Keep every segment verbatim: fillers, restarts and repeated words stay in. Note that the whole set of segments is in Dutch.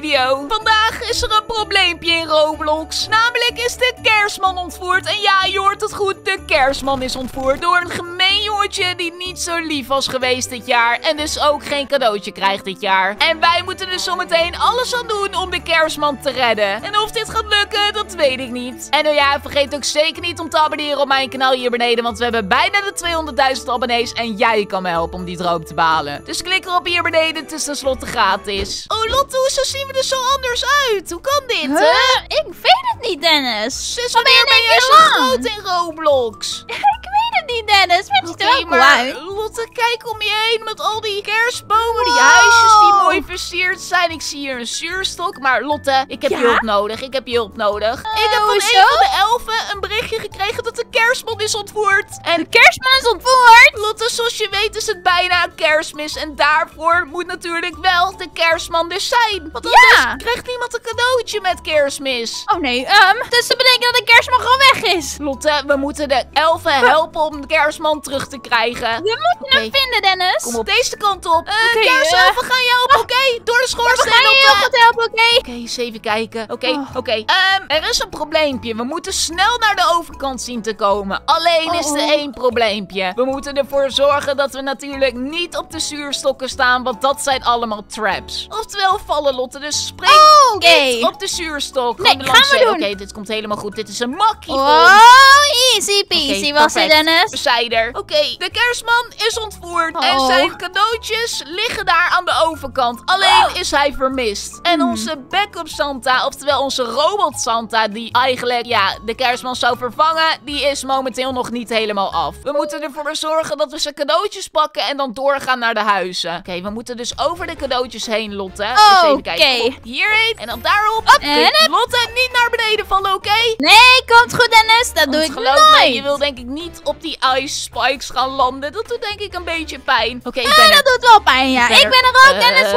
video. Vandaag is er een probleempje in Roblox. Namelijk is de kerstman ontvoerd. En ja, je hoort het goed, de kerstman is ontvoerd door een gemeen jongetje die niet zo lief was geweest dit jaar. En dus ook geen cadeautje krijgt dit jaar. En wij moeten dus zometeen alles aan doen om de kerstman te redden. En of dit gaat lukken, dat weet ik niet. En nou ja, vergeet ook zeker niet om te abonneren op mijn kanaal hier beneden. Want we hebben bijna de tweehonderdduizend abonnees. En jij kan me helpen om die droom te behalen. Dus klik erop hier beneden, het is tenslotte gratis. Oh Lotte, hoezo zien we er zo anders uit? Hoe kan dit, hè? Huh? Ik weet het niet, Dennis. Sinds wanneer ben jij zo groot in Roblox? Ik weet het niet, Dennis. Maar het ziet er Oké, wel cool maar uit. Lotte, kijk om je heen met al die kerstbomen, die huisjes die mooi versierd zijn. Ik zie hier een zuurstok, maar Lotte, ik heb Ja? je hulp nodig. Ik heb je hulp nodig. Uh, ik heb van hoezo? een van de elfen een berichtje gekregen dat de kerstman is ontvoerd. En De kerstman is ontvoerd. Lotte, zoals je weet is het bijna kerstmis. En daarvoor moet natuurlijk wel de kerstman er zijn. Want anders Ja. krijgt niemand een cadeautje met kerstmis. Oh nee, um, dus dat betekent dat de kerstman gewoon weg is. Lotte, we moeten de elfen helpen om de kerstman terug te krijgen. We moeten hem Oké. vinden, Dennis. Kom op deze kant op. Uh, Oké, Kerstelfen gaan je helpen, oké? Door de We schoorsteen, gaan je heel Lotte. goed helpen, oké? Oké, eens even kijken. Oké, Oh. oké. Ehm, er is een probleempje. We moeten snel naar de overkant zien te komen. Alleen is er Oh. één probleempje. We moeten ervoor zorgen dat we natuurlijk niet op de zuurstokken staan, want dat zijn allemaal traps. Oftewel vallen, Lotte. Dus spring Oké. niet op de zuurstok. Nee, Gewoon gaan we langs- doen. Oké, dit komt helemaal goed. Dit is een makkie voor Oh, ons. easy peasy Oké, was het, perfect. Dennis. We zijn er. Oké, de kerstman is ontvoerd. En Oh. zijn cadeautjes liggen daar aan de overkant. Alleen is hij vermist. En Hmm. onze backup Santa, oftewel onze robot Santa, die eigenlijk ja, de kerstman zou vervangen, die is momenteel nog niet helemaal af. We moeten ervoor zorgen dat we zijn cadeautjes pakken en dan doorgaan naar de huizen. Oké, we moeten dus over de cadeautjes heen, Lotte. Dus even kijken. Oké. Kom op, hierheen en dan daarop. Oké, En hup. Lotte, niet naar beneden vallen, oké? Nee, komt goed, Dennis. Dat doe Want ik geloof me, nooit. je wil denk ik niet op die ice spikes gaan landen. Dat doet denk ik een beetje pijn. Oké, ik Ah, ben er. dat doet wel pijn, ja. Ik ben Ik er. ben er ook, Eh. Dennis.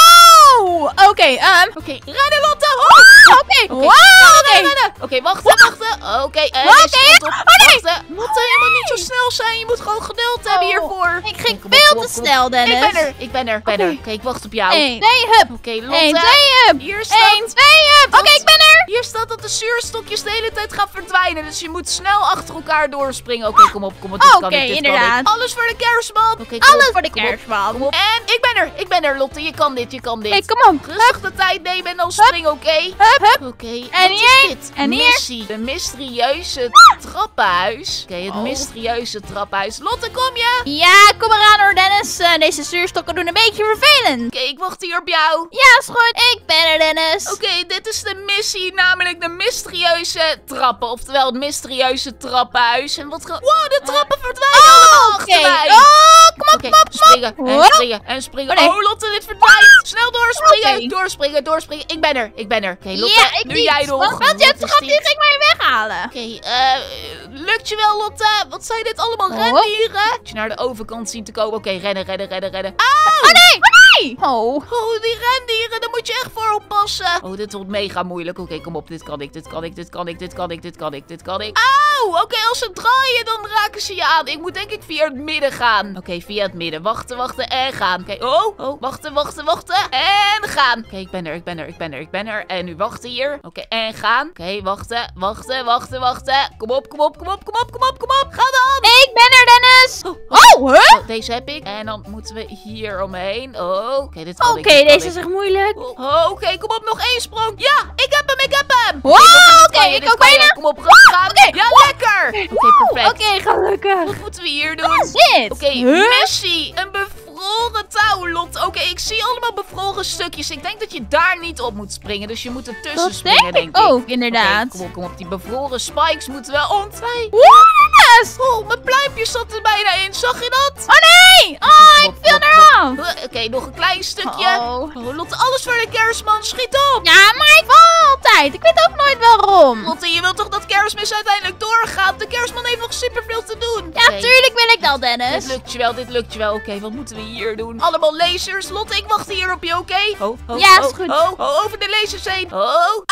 Wow! Oké, ehm... Oké, rennen Lotte! Oh! Oké, Oké, wow, rennen, oké. rennen. Oké, wachten, wachten. Oké, eh, Oké, deze kant op. oh, nee. Wachten. Lotte, je moet niet zo snel zijn. Je moet gewoon geduld hebben Oh, hiervoor. Ik ging Kom op, veel kom te op, kom op. snel, Dennis. Ik ben er, ik ben er, ik ben er. Oké. Oké, ik wacht op jou. Eén, twee, hup. Oké, Eén, Lotte. twee, hup. Hier staat... Eén, twee, hup. Oké, ik ben er. Hier staat dat de zuurstokjes de hele tijd gaan verdwijnen. Dus je moet snel achter elkaar doorspringen. Oké, kom op, kom op. Dit kan Oké, ik, dit kan inderdaad. ik. Alles voor de kerstman. Oké, kom Alles op, voor de kom op, kerstman. kom op. En ik ben er, ik ben er, Lotte. Je kan dit, je kan dit. Oké, kom op. Rustig de tijd nemen en dan springen, oké? Hup, hup. Oké, En wat hier, is dit? en hier. Missie. De mysterieuze trappenhuis. Oké, het Oh. mysterieuze trappenhuis. Lotte, kom je? Ja, kom eraan hoor, Dennis. Eh, deze zuurstokken doen een beetje vervelend. Oké, ik wacht hier op jou. Ja, is goed. Ik ben er, Dennis. Oké, dit is de missie, namelijk de mysterieuze trappen. Oftewel het mysterieuze trappenhuis. En wat ge... Wow, de trappen verdwijnen allemaal Oké. achter mij. Oh, kom op, Oké, kom op, kom op. springen en Hop. springen en springen. Oh, nee. Oh, Lotte, dit verdwijnt. Snel doorspringen, Oké. doorspringen, doorspringen. Ik ben er, ik ben er. Oké, Lotte, Ja, ik nu niet. jij nog. Want, want je hebt Wat toch is die dit? ging mij weghalen. Oké, eh, lukt je wel, Lotte? Wat zijn dit allemaal Oh. rendieren? Moet je naar de overkant zien te komen. Oké, rennen, rennen, rennen, rennen. Oh nee, oh nee. Oh. Oh, die rendieren, daar moet je echt voor oppassen. Oh, dit wordt mega moeilijk. Oké, kom op, dit kan ik, dit kan ik, dit kan ik, dit kan ik, dit kan ik, dit kan ik. Auw, oké, als ze draaien, dan raken ze je aan. Ik moet denk ik via het midden gaan. Oké, via het midden. Wachten, wachten en gaan. Oké, oh, oh, wachten, wachten, wachten en gaan. Oké, ik ben er, ik ben er, ik ben er, ik ben er. En nu wachten hier. Oké, en gaan. Oké, wachten, wachten, wachten, wachten. Kom op, kom op, kom op, kom op, kom op, kom op. Ga dan. Ik ben er, Dennis. Oh, Oh, huh? Oh, deze heb ik. En dan moeten we hier omheen. Oh, oké, dit kan Oké, ik. dit kan deze ik. is echt moeilijk. Oh, oké, kom op, nog één sprong. Ja, ik heb hem, ik heb hem. Wow, dit oké, kan je, ik dit ook kan je. bijna. Kom op, rustig aan. Oké, Ja, lekker. Oké, perfect. Oké, gelukkig. Wat moeten we hier doen? Wat is dit? Oké, Huh? missie. Een bevroren touw, Lot. Oké, ik zie allemaal bevroren stukjes. Ik denk dat je daar niet op moet springen. Dus je moet ertussen Dat springen, denk ik denk ik. ook, inderdaad. Oké, kom op, kom op. Die bevroren spikes moeten we ontwijken. Wow, Dennis. Oh, mijn pluimpje zat er bijna in. Zag je dat? Oh nee. Oh, ik Kom op, viel kom op, eraf. Uh, Oké, nog een klein stukje. Oh. Oh, Lotte, alles voor de kerstman. Schiet op. Ja, maar ik val altijd. Ik weet ook nooit waarom. Lotte, je wilt toch dat kerstmis uiteindelijk doorgaat? De kerstman heeft nog superveel te doen. Ja, Oké, tuurlijk wil ik dat, Dennis. Dit lukt je wel, dit lukt je wel. Oké, wat moeten we hier doen? Allemaal lasers. Lotte, ik wacht hier op je, oké? Oh, oh, Ja, is oh, goed. Oh, oh, over de lasers heen. Oh. Auw,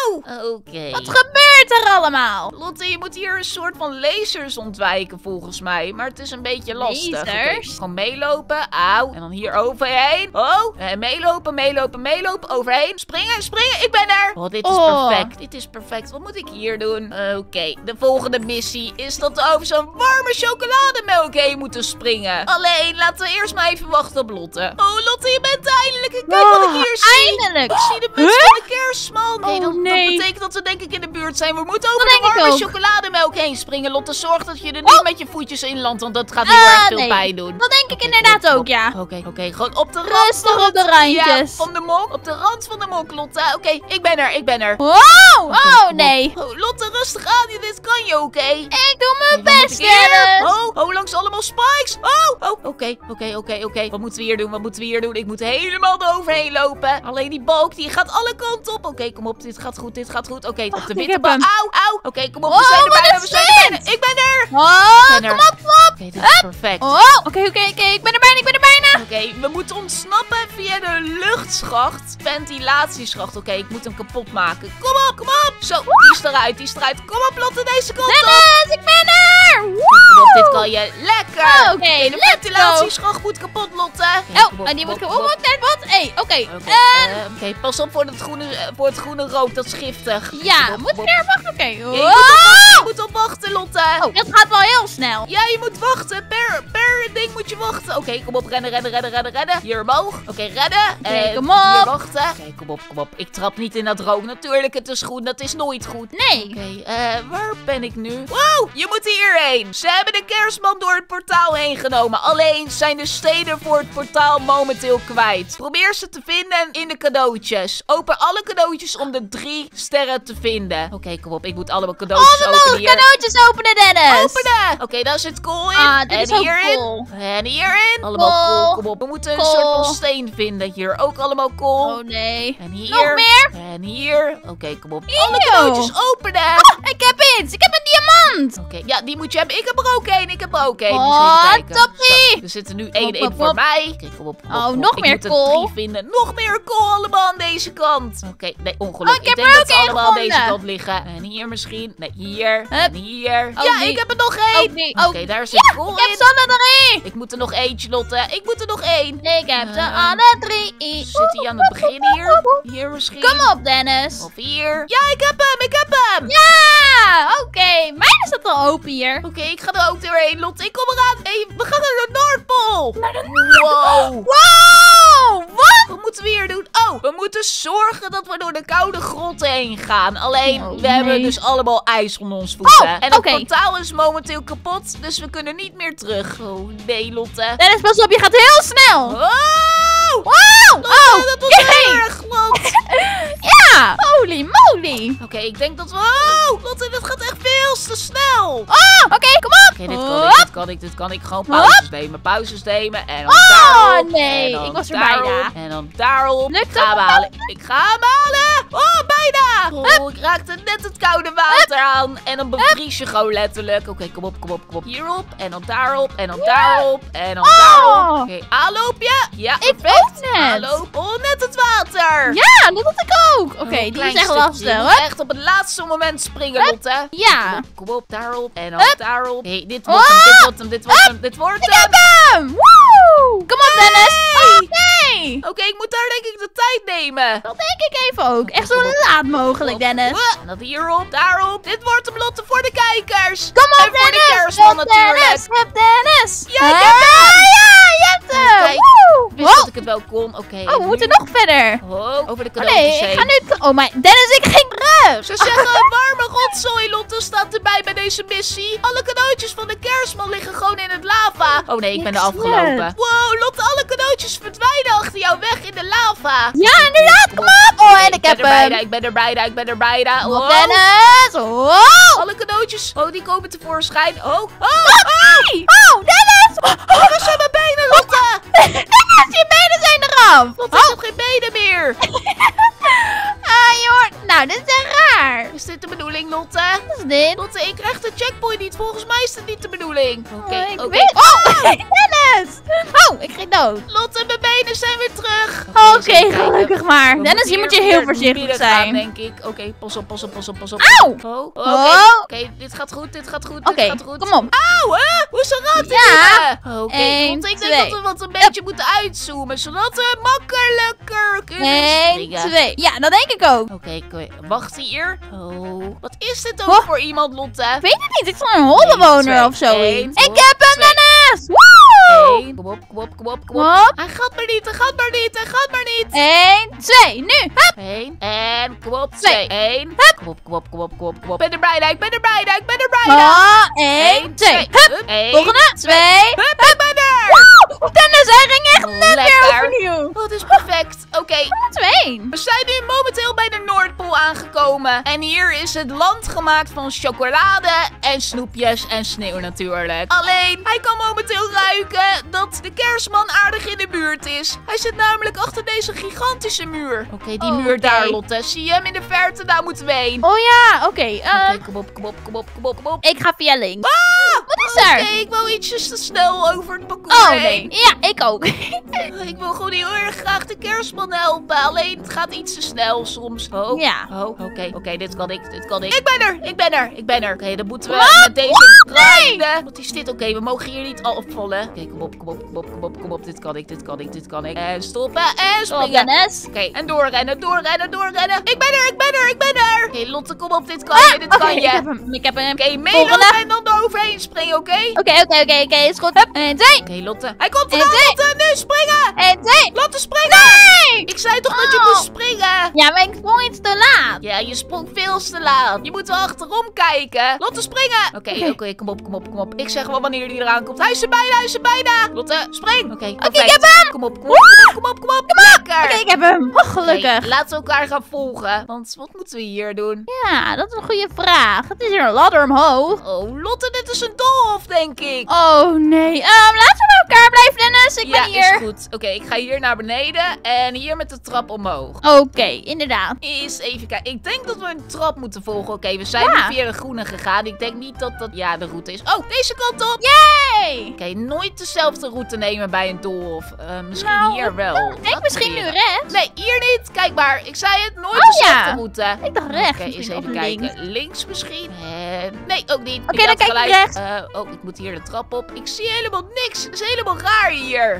Wow! Oké. Wat gebeurt er allemaal? Lotte, je moet hier een soort van lasers ontwijken volgens mij. Maar het is een beetje lastig. Oké, Lasers? gewoon meelopen. Auw. En dan hier overheen. Oh. En meelopen, meelopen, meelopen. Overheen. Springen, springen. Ik ben er. Oh, dit is Oh. perfect. Dit is perfect. Wat moet ik hier doen? Oké, de volgende missie is dat we over zo'n warme chocolademelk heen moeten springen. Alleen, laten we eerst maar even wachten op Lotte. Oh, Lotte, je bent eindelijk. En kijk wat ik hier zie. Eindelijk! Ik zie de muts van de kerstman. Nee, Oh, dat, nee. dat betekent dat we denk ik in de buurt zijn. We moeten over Dat de denk ik warme ook. chocolademelk heen springen. Lotte, zorg dat je er niet Oh. met je voetjes in landt, want dat gaat heel Ah, erg veel nee. pijn doen. Dat denk ik Oké, inderdaad kom op, ook, ja. Oké, oké, gewoon op de rand Rustig van op de het- randjes. Ja, van de mok. Op de rand van de mok, Lotte. Oké, ik ben er, ik ben er. Wow! Oh, kom op. nee. Oh, Lotte, rustig aan. Dit kan je, oké? Ik doe mijn Wat moet best, ik hier? Dennis. Oh, oh, langs allemaal spikes. Oh, oh, oké, oké, oké, oké. Wat moeten we hier doen? Wat moeten we hier doen? Ik moet helemaal eroverheen lopen. Alleen die balk, die gaat alle kanten op. Oké, kom op. Dit gaat goed, dit gaat goed. Oké, op de ik witte heb bal. hem. Auw, auw. Oké, kom op. Oh, We zijn er wat bijna, een we zijn er bijna. shit. Ik ben er. Oh, ben er. kom op, kom op. Oké, dit is perfect. Oh, oké, oké, oké. Ik ben er bijna, ik ben er bijna. Oké, we moeten ontsnappen via de luchtschacht. Ventilatieschacht. Oké, ik hem hem kapot maken. Kom op, kom op. Zo, die is eruit, die is eruit. Kom op, Lotte, deze kant op. Dennis, ik ben er. Kom op, dit kan je. Lekker. Oké, de let's ventilatieschacht moet kapot, Lotte. Oké, Oh, kom op, en die kom moet op, ik kom op. op. Wat? Hé, oké. Oké, En... eh, oké, pas op voor het, groene, eh, voor het groene rook, dat is giftig. Ja, Kom op, moet kom ik op. er wachten? Oké. Ja, je moet opwachten, je moet opwachten, Lotte. Oh, dat gaat wel heel snel. Ja, je moet wachten. Per, per ding moet je wachten. Oké, kom op. Rennen, rennen, rennen, rennen, rennen. Hier omhoog. Oké, redden. Oké, En kom op. Hier wachten. Oké, kom op, kom op. Ik trap niet in dat rook. Natuurlijk, het is goed. Dat is nooit goed. Nee. Oké, eh, waar ben ik nu? Wow, je moet hierheen. Ze hebben de kerstman door het portaal heen genomen. Alleen zijn de steden voor het portaal momenteel kwijt. Probeer ze te vinden in de cadeautjes. Open alle cadeautjes om de drie sterren te vinden. Oké, kom op. Ik moet allemaal cadeautjes Oh, we openen mogen hier. cadeautjes openen, Dennis. Openen! Oké, daar zit kool in. Ah, dit en is ook hierin. kool. En hierin. Allemaal Kool. kool. Kom op. We moeten een Kool. soort van steen vinden. Hier ook allemaal kool. Oh, nee. En hier. Nog meer? En hier. Oké, kom op. Alle Eeuw. cadeautjes openen. Oh, ik heb iets. Ik heb een diamant. Oké, ja, die moet je hebben. Ik heb er ook één. Ik heb er ook één. Dus Oh, even kijken. toppie. Zo, er zitten nu één Hop, in hop, voor hop. mij. Oké, kom op. Kom op, Oh, kom op. nog Ik meer moet er kool. drie vinden. Nog meer kool allemaal aan deze kant. Oké, nee, ongeluk. Oh, ik heb denk er dat ook ze één allemaal aan deze gevonden. kant liggen. En hier misschien. Nee, hier. Hup. En hier. Oh, ja, nee. ik heb er nog één. Oh, nee. Oké, Oh, daar zit ja, kool ik heb in. ze alle drie. Ik moet er nog eentje, Lotte. Ik moet er nog één. Ik heb ze Eh, alle drie. Zit hij aan het begin hier? Hier misschien? Kom op, Dennis. Of hier? Ja, ik heb hem. Ik heb hem. Ja, oké. Mijn is dat al open hier. Oké, ik ga er ook doorheen, Lotte. Ik kom eraan. Hey, we gaan naar de Noordpool. Naar de Wow. Wow, wat? Wat moeten we hier doen? Oh, we moeten zorgen dat we door de koude grotten heen gaan. Alleen, Oh, we nee. hebben dus allemaal ijs onder ons voeten. Oh, en het oké. portaal is momenteel kapot, dus we kunnen niet meer terug. Oh, nee, Lotte. Dennis, pas op, je gaat heel snel. Wow! Wow. Lotte, Oh, dat was heel jee. erg glad. Ja, holy moly. Oké, ik denk dat we... Oh, Lotte, dit gaat echt veel te snel. Oh, oké, kom op. Oké, dit kan ik, dit kan ik, dit kan ik. Gewoon pauzes nemen, pauzes nemen. En dan Oh, daarop. nee, en dan ik was er daarop, bijna. En dan daarop. Lukt ik ga hem dat? halen. Ik ga hem halen. Oh, bijna. Oh, ik raakte net het koude water aan. En dan bevries je gewoon letterlijk. Oké, kom op, kom op, kom op. Hierop. En dan daarop. En dan daarop. En dan Oh. daarop. Oké, aanloopje. Ja, Ik perfect. ook net. Aanloop. Oh, net het water. Ja, dat had ik ook. Oké, Oh, die klein is echt stukje. lastig. Je moet Hup. echt op het laatste moment springen, Lotte. Ja. Kom op, kom op, daarop. En dan Hup. daarop. Hey, dit wordt hem, dit wordt hem, dit wordt hem, dit wordt Ik hem. heb hem. Woe. Kom op, Dennis. Oh, nee. Oké, ik moet daar denk ik de tijd nemen. Dat denk ik even ook. Echt zo laat mogelijk, Dennis. Hup, En dat hierop, daarop. Dit wordt hem, Lotte, voor de kijkers. Kom op, En voor de Dennis. kerstman Hup, natuurlijk. Dennis. Hup, Dennis. Ja, ik Ah, heb hem. Ja, je hebt hem. Kijk, Woe. Ik wist Oh, dat ik het wel kon. Oké. oh, we moeten nog verder. Oh, over de Oh, cadeautjes nee, ik heen. ga nu... Oh, mijn... Dennis, ik ging terug. Ze zeggen een warme rotzooi, Lotte, staat erbij bij deze missie. Alle cadeautjes van de kerstman liggen gewoon in het lava. Oh nee, ik ben er Niks afgelopen. net. Wow, Lotte, alle cadeautjes verdwijnen achter jou weg in de lava. Ja, inderdaad. Kom op. Oh, en ik ben heb er bijna, hem. ik ben er bijna, ik ben er bijna. Kom op, Oh, Dennis. Wow. alle cadeautjes. Oh, die komen tevoorschijn. Oh, oh, Hey. Oh, Dennis. oh, waar zijn mijn benen, Lotte? Dennis, je benen zijn eraf. Lotte, ik heb geen benen meer. Ah, joh. Nou, dit is echt raar. Is dit de bedoeling, Lotte? Wat is dit? Lotte, ik krijg de checkpoint niet. Volgens mij is dit niet de bedoeling. Oké, Oh, ik oké. weet... Oh, Dennis. Dennis! Oh, ik ging dood. Lotte, mijn benen zijn weer terug. Oké, eens even kijken. gelukkig maar. We Dennis, moeten je moet je hier heel weer voorzichtig midden zijn. gaan, denk ik. Oké, pas op, pas op, pas op, pas op. Auw! Oh, oké. Oh. Oké, dit gaat goed, dit gaat goed, Oké, dit gaat goed. kom op. Auw, hè? Hoezo raakt hij Ja. binnen? Oké, Eén, Lotte, ik denk twee. dat we wat een beetje moeten uitzoomen, zodat we makkelijker kunnen één, springen. twee. Ja, dat denk ik ook. Oké, oké, wacht hier. Oh, wat is dit ook Oh. voor iemand, Lotte? Ik weet het niet, ik van een holbewoner Eén, of twee, zoiets. één, Ik hop, heb hem, twee. Dennis! Woe! Eén, kom op, kom op, kom op, kom op. Hop. Hij gaat maar niet, hij gaat maar niet, hij gaat maar niet. Eén, twee, nu. Hup. Eén, en kom op, Twee. twee. Eén, kom op, kom op, kom op, kom op, kom op. Ik ben er bijna, ik ben er bijna, ik ben er bijna. Oh, één, twee. Hup. Eén, Volgende. Twee. Hup, ik ben er. Woe! Dennis, hij ging echt net weer Lekker. overnieuw. Oh, het is perfect. Oké, Twee. we zijn nu momenteel bij de Noordpool aangekomen. En hier is het land gemaakt van chocolade en snoepjes en sneeuw natuurlijk. Alleen, hij kan momenteel ruiken dat de kerstman aardig in de buurt is. Hij zit namelijk achter deze gigantische muur. Oké, die Oh, muur oké. daar, Lotte. Zie je hem in de verte? Daar moeten we heen. Oh ja, oké. eh, Oké, kom op, kom op, kom op, kom op, kom op. ik ga via links. Wat is er? Oké, ik wil ietsjes te snel over het parcours Oh heen. nee. Ja, ik ook. Ik wil gewoon heel erg graag de kerstman helpen. Alleen het gaat iets te snel soms. Oh, Ja. oh, oké, oké, dit kan ik, dit kan ik. Ik ben er, ik ben er, ik ben er. Oké, dan moeten we Wat? met deze Wat? treinen. Wat is dit? Oké, we mogen hier niet al opvallen. Oké, kom op, kom op, kom op, kom op, kom op. Dit kan ik, dit kan ik, dit kan ik. En stoppen en Oh, springen. Dennis. Oké, en doorrennen, doorrennen, doorrennen. Ik ben er, ik ben er, ik ben er. Oké, Lotte, kom op, dit kan je, dit Ah, Oké, kan ik je. heb hem. Ik heb hem. Oké, Volgende. meelopen en dan eroverheen springen, oké? Oké, oké, oké, oké. Is goed. Hup. En twee. Oké, Lotte. Hij komt En eraan, twee. Lotte. Nu springen. En twee. Lotte, springen. Nee! Ik zei toch dat je Oh. moest springen? Ja, maar ik sprong iets te laat. Ja, je sprong veel te laat. Je moet wel achterom kijken. Lotte, springen. Oké, oké, Oké. kom op, kom op, kom op. Ik zeg wel wanneer hij eraan komt. Hij is er bijna, hij is er bijna. Lotte, spring. Oké, Oké, perfect. ik heb hem. Kom op, kom op, kom op, kom op, kom op. Lekker. Oké, ik heb hem. Oh, gelukkig. Oké, laten we elkaar gaan volgen. Want wat moeten we hier doen? Ja, dat is een goede vraag. Het is hier een ladder omhoog. Oh, Lotte, dit is een doolhof, denk ik. Oh nee. Ehm, laten we bij elkaar blijven, Dennis. Ik ja, ben hier. is goed. Oké, ik ga hier naar beneden en hier met de trap omhoog. Oké, inderdaad. Eens even kijken. Ik denk dat we een trap moeten volgen. Oké, we zijn Ja. nu via de groene gegaan. Ik denk niet dat dat ja, de route is. Oh, deze kant op. Hey. Oké, nooit dezelfde route nemen bij een doolhof. Eh, misschien Nou, hier wel. Ik denk Wat misschien nu hier? rechts. Nee, hier niet. Kijk maar. Ik zei het. Nooit Oh, dezelfde ja. route. Ik dacht rechts. Oké, eens misschien, even of kijken. links. Links misschien? En... Nee, ook niet. Oké, Ik dan had kijk ik gelijk. rechts. Eh, oh, ik moet hier de trap op. Ik zie helemaal niks. Het is helemaal raar hier.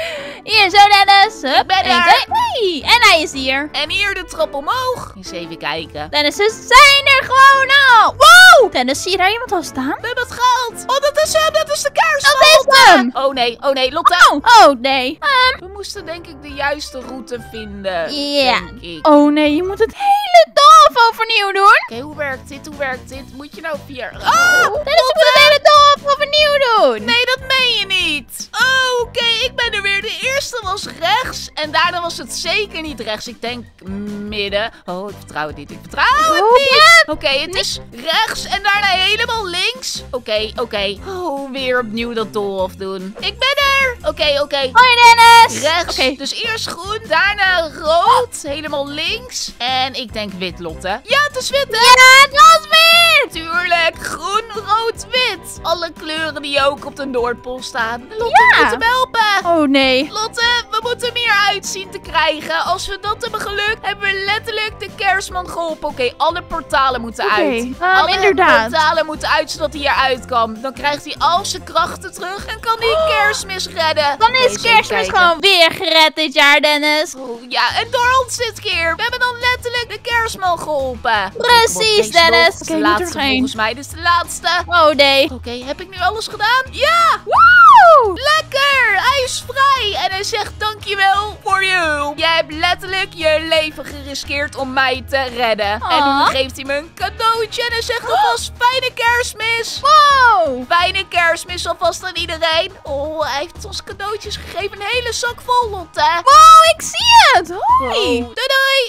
Hier, zo Dennis. Hup. Ik ben Eén, er. twee. Hey, en hij is hier. En hier de trap omhoog. Eens even kijken. Dennis, ze zijn er gewoon al. Wow. Dennis, zie je daar iemand al staan? We hebben het gehaald. Oh, dat is hem. Dat is de kerstman. Dat is hem. Oh nee, oh nee, Lotte. Oh, oh nee. Ehm, We moesten denk ik de juiste route vinden. Ja. Denk ik. oh nee, je moet het hele dorp overnieuw doen. Oké, hoe werkt dit? Hoe werkt dit? Moet je nou via... Ah! Dennis, je moet het hele dorp overnieuw doen. Nee, dat meen je niet. Oh, oké, ik ben er weer. De eerste was rechts en daarna was het zeker niet rechts. Ik denk midden. Oh, ik vertrouw het niet. Ik vertrouw het Oh, niet. Oké, het is rechts en daarna helemaal links. Oké, oké. Oh, weer opnieuw dat doolhof doen. Ik ben er. Oké, oké. Hoi Dennis. Rechts. Oké. Dus eerst groen, daarna rood. Helemaal links. En ik denk wit, Lotte. Ja, het is wit, hè? Ja, het was weer. Tuurlijk. Groen, rood, wit. Alle kleuren die ook op de Noordpool staan. Lotte, Ja. we moeten hem helpen. Oh nee. Lotte, we moeten hem hier uit zien te krijgen. Als we dat hebben gelukt, hebben we letterlijk de kerstman geholpen. Oké, alle portalen moeten Oké, uit. ehm, alle inderdaad. portalen moeten uit, zodat hij eruit kan. Dan krijgt hij al zijn krachten terug en kan hij kerstmis redden. Dan Oké, is eens even kerstmis kijken. gewoon weer gered dit jaar, Dennis. Oh, ja, en door ons dit keer. We hebben dan letterlijk de kerstman geholpen. Precies, Kom op, deze Dennis. nog. Oké, De ik moet er laatste nog één. volgens mij. Dit is de laatste. Oh nee. Oké, heb ik nu alles gedaan? Ja! Woe! Lekker! Hij is vrij en hij zegt dankjewel voor je hulp. Jij hebt letterlijk je leven geriskeerd om mij te redden. En nu Aw. geeft hij me een cadeautje en hij zegt alvast fijne kerstmis. Wow. Fijne kerstmis alvast aan iedereen. Oh, hij heeft ons cadeautjes gegeven. Een hele zak vol, Lotte. Wow, ik zie het. Hoi. Oh, doei doei!